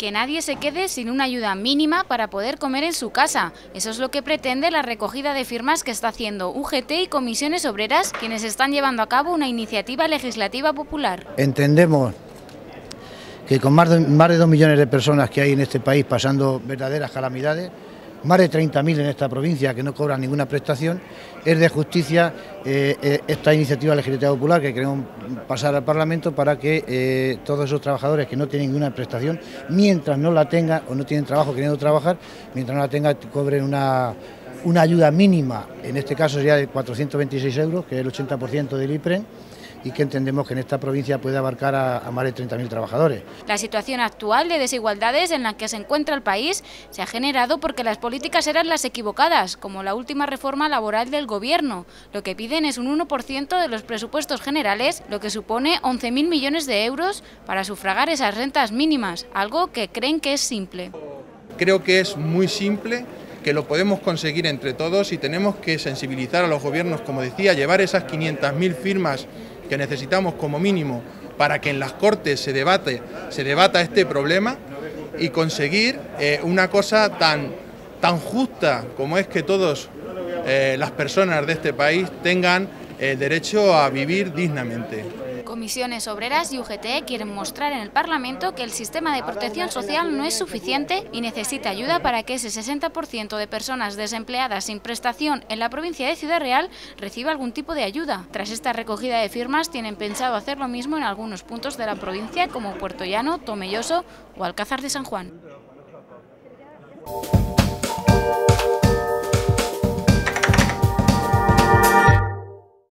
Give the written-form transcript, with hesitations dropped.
Que nadie se quede sin una ayuda mínima para poder comer en su casa. Eso es lo que pretende la recogida de firmas que está haciendo UGT y comisiones obreras, quienes están llevando a cabo una iniciativa legislativa popular. Entendemos que con más de 2 millones de personas que hay en este país pasando verdaderas calamidades, más de 30.000 en esta provincia que no cobran ninguna prestación, es de justicia esta iniciativa legislativa popular que queremos pasar al Parlamento para que todos esos trabajadores que no tienen ninguna prestación, mientras no la tengan o no tienen trabajo queriendo trabajar, mientras no la tengan, cobren una ayuda mínima, en este caso sería de 426 euros, que es el 80% del IPREN, y que entendemos que en esta provincia puede abarcar a más de 30.000 trabajadores. La situación actual de desigualdades en la que se encuentra el país se ha generado porque las políticas eran las equivocadas, como la última reforma laboral del Gobierno. Lo que piden es un 1% de los presupuestos generales, lo que supone 11.000 millones de euros para sufragar esas rentas mínimas, algo que creen que es simple. Creo que es muy simple, que lo podemos conseguir entre todos y tenemos que sensibilizar a los gobiernos, como decía, llevar esas 500.000 firmas que necesitamos como mínimo para que en las Cortes se debata este problema y conseguir una cosa tan justa como es que todas las personas de este país tengan el derecho a vivir dignamente. Comisiones Obreras y UGT quieren mostrar en el Parlamento que el sistema de protección social no es suficiente y necesita ayuda para que ese 60% de personas desempleadas sin prestación en la provincia de Ciudad Real reciba algún tipo de ayuda. Tras esta recogida de firmas tienen pensado hacer lo mismo en algunos puntos de la provincia como Puertollano, Tomelloso o Alcázar de San Juan.